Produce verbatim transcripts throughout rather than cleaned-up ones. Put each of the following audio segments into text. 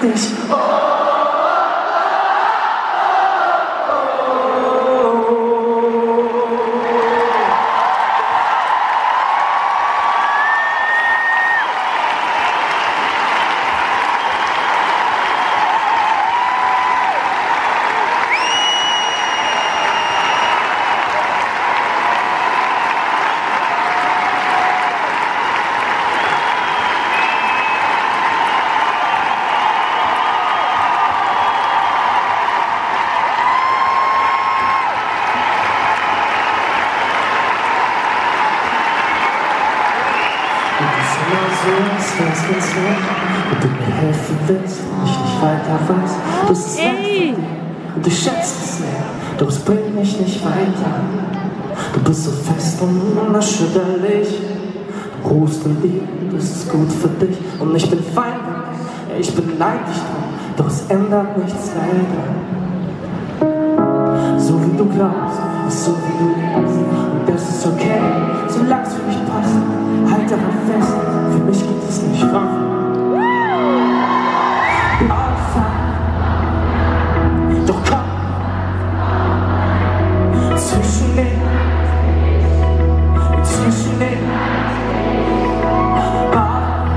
dich. Oh. Als wär's ganz nett, und du mir helfen willst, und ich nicht weiter weiß. Du bist es weg und du schätzt es sehr, doch es bringt mich nicht weiter. Du bist so fest und unerschütterlich, du ruhst und liebst, das ist gut für dich. Und ich bin fein, ich beneide dich drum, doch es ändert nichts leider. So wie du glaubst, ist so wie du lebst, und das ist okay, solange es für mich passt. Halt daran fest, für mich geht es nicht voran. Doch komm, zwischen den, zwischen den Bar.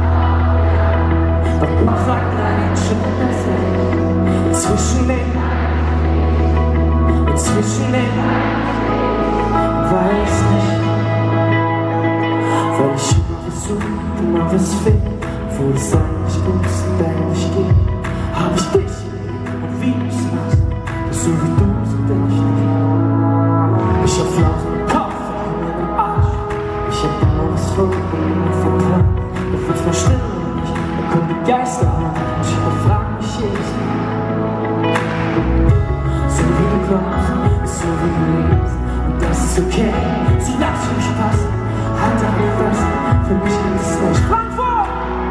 Doch mach einen Schritt besser, zwischen den, zwischen den, weiß nicht. Weil ich immer was suche, immer was finde, wo es eigentlich gut ist und eigentlich geht. Hab ich dich und wie du es machst, das so wie du es und ich nicht. Ich hab Flaus im Kopf und mir im Arsch. Ich hab immer was vor und immer verplant. Doch wenn's mal still und nicht, dann kommen die Geister an und ich überfrag mich jedes Mal. So wie du glaubst, so wie du lebst, und das ist okay, solange es für mich passt. Halt daran fest, für mich gibt es nicht Frankfurt!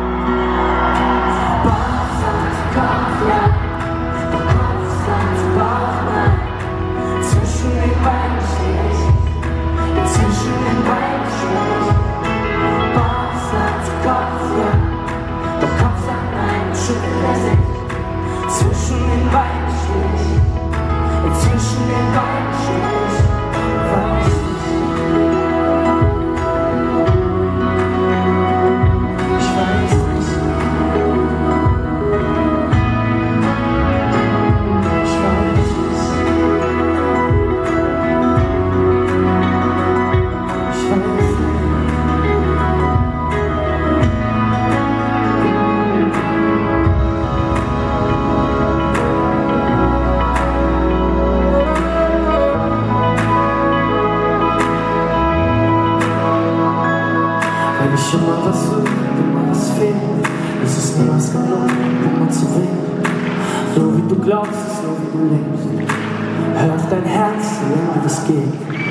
Bauch sagt Kopf, ja, doch Kopf sagt Bauch, nein. Zwischen den beiden steh ich, zwischen den beiden steh ich. Bauch sagt Kopf, ja, doch Kopf sagt nein, schüttelt er sich. Zwischen den beiden steh ich, zwischen den beiden steh ich. Weiß wenn ich immer was suche, immer was fehlt, ist es niemals genug, immer zu wählen. So wie du glaubst, so wie du lebst. Hör auf dein Herz, so lange wie das geht.